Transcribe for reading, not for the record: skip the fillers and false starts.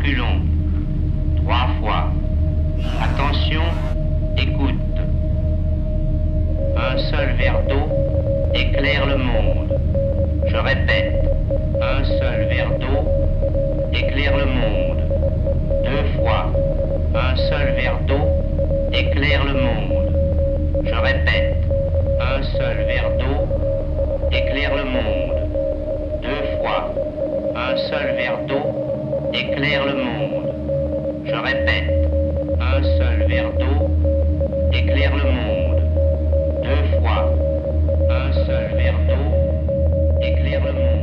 Reculons. 3 fois. Attention, écoute. Un seul verre d'eau éclaire le monde. Je répète, un seul verre d'eau éclaire le monde. 2 fois. Un seul verre d'eau éclaire le monde. Je répète, un seul verre d'eau éclaire le monde. 2 fois. Un seul verre d'eau éclaire le monde. Je répète, un seul verre d'eau éclaire le monde. 2 fois. Un seul verre d'eau éclaire le monde.